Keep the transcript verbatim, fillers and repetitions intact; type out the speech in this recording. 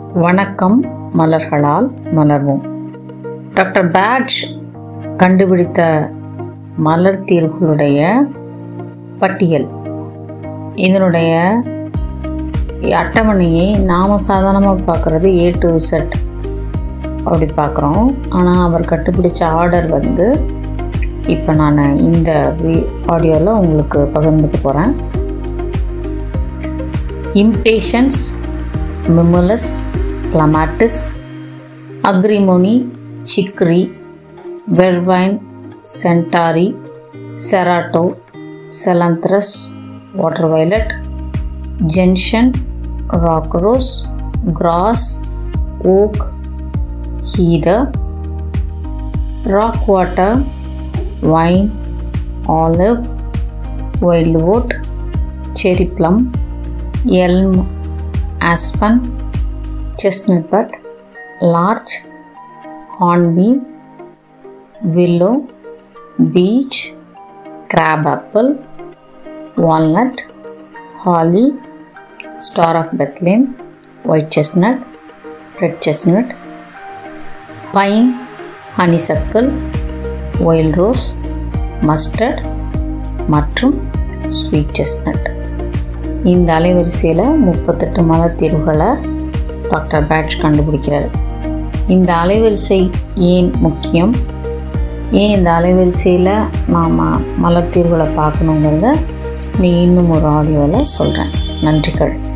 வணக்கம், மலர்களால் மலர்வோம். Doctor batch கண்டுபிடித்த மலர் தீர்வுகளுடைய பட்டியல். இதனுடைய அட்டவணையை நாம் சாதாரணமாக பார்க்குறது ஏ டு செட் அப்படி பார்க்குறோம். ஆனால் அவர் கண்டுபிடிச்ச ஆர்டர் வந்து இப்போ நான் இந்த ஆடியோவில் உங்களுக்கு பகிர்ந்துக்க போகிறேன். Impatiens, mimulus, clematis, agrimony, chicory, vervain, centaury, cerato, scleranthus, water violet, gentian, rock rose, gorse, oak, heather, rock water, vine, olive, wildwood, cherry plum, elm, aspen, chestnut bud, larch, hornbeam, willow, beech, crab apple, walnut, holly, star of Bethlehem, white chestnut, red chestnut, pine, honeysuckle, wild rose, mustard மற்றும் sweet chestnut. இந்த அலைவரிசையில் முப்பத்தெட்டு மலர் தீர்வுகளை doctor batch கண்டுபிடிக்கிறார். இந்த அலைவரிசை ஏன் முக்கியம், ஏன் இந்த அலைவரிசையில் நாம் மலர் தீர்வுகளை பார்க்கணுங்கிறத நீ இன்னும் ஒரு ஆடியோவில் சொல்கிறேன். நன்றிகள்.